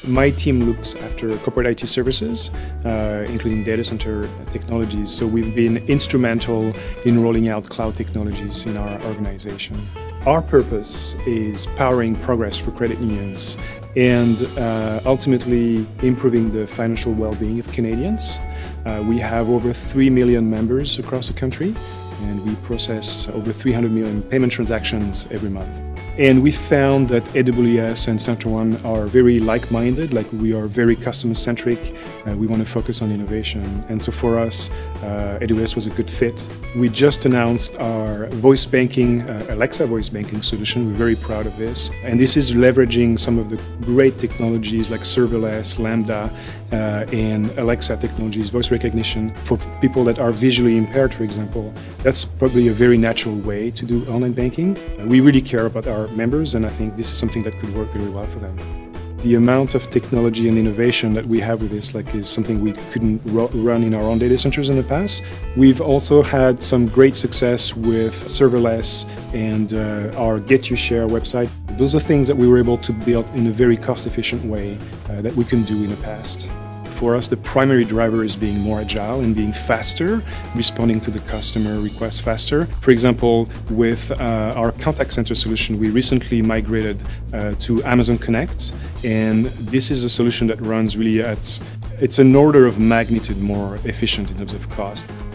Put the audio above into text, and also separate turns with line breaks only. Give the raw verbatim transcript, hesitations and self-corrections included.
My team looks after corporate I T services, uh, including data center technologies. So we've been instrumental in rolling out cloud technologies in our organization. Our purpose is powering progress for credit unions and uh, ultimately improving the financial well-being of Canadians. Uh, we have over three million members across the country, and we process over three hundred million payment transactions every month. And we found that A W S and CenterOne are very like-minded, like we are very customer-centric, uh, we want to focus on innovation. And so for us, uh, A W S was a good fit. We just announced our voice banking, uh, Alexa voice banking solution. We're very proud of this. And this is leveraging some of the great technologies like serverless, Lambda, uh, and Alexa technologies, voice recognition. For people that are visually impaired, for example, that's probably a very natural way to do online banking. Uh, we really care about our members, and I think this is something that could work very well for them. The amount of technology and innovation that we have with this like, is something we couldn't run in our own data centers in the past. We've also had some great success with serverless and uh, our Get You Share website. Those are things that we were able to build in a very cost-efficient way uh, that we couldn't do in the past. For us, the primary driver is being more agile and being faster, responding to the customer requests faster. For example, with uh, our contact center solution, we recently migrated uh, to Amazon Connect, and this is a solution that runs really at, it's an order of magnitude more efficient in terms of cost.